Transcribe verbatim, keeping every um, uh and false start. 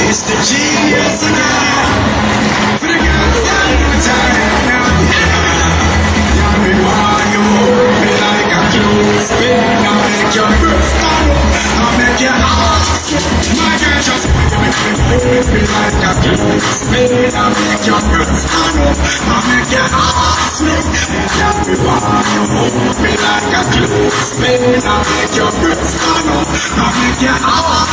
It's the G S tonight. For the girls down in the town. Yeah, me want you hold me like a clothespin. I make your breath stand up. I make your heart skip. My girl just want you make me hold me like a clothespin. I make your breath stand up. I make your heart slip. Yeah, me want you hold me like a clothespin. I make your breath stand up. I make your heart